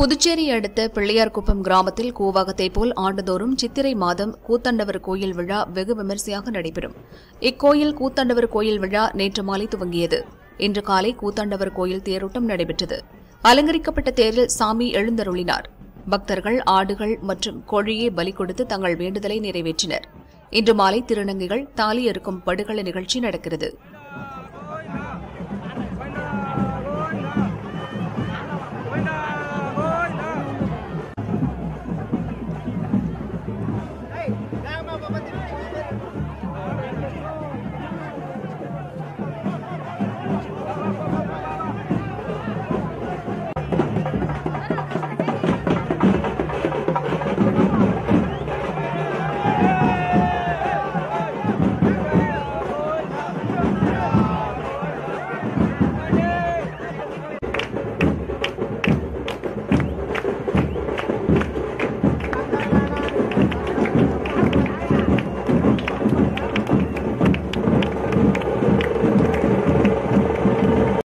புதுச்சேரி அடுத்த பிள்ளையார்குப்பம் கிராமத்தில் கூவாகத்தை போல் ஆண்டுதோறும் சித்திரை மாதம் கூத்தாண்டவர் கோயில் விழா வெகு விமரிசையாக நடைபெறும். இக்கோயில் கூத்தாண்டவர் கோயில் விழா நேற்று மாலை துவங்கியது. இன்று காலை கூத்தாண்டவர் கோயில் தேரோட்டம் நடைபெற்றது. அலங்கரிக்கப்பட்ட தேரில் சாமி எழுந்தருளினார். பக்தர்கள் ஆடுகள் மற்றும் கோழியை பலி கொடுத்து தங்கள் வேண்டுதலை நிறைவேற்றினர். இன்று மாலை திருநங்கைகள் தாலி அறுக்கும் படுகள நிகழ்ச்சி நடக்கிறது.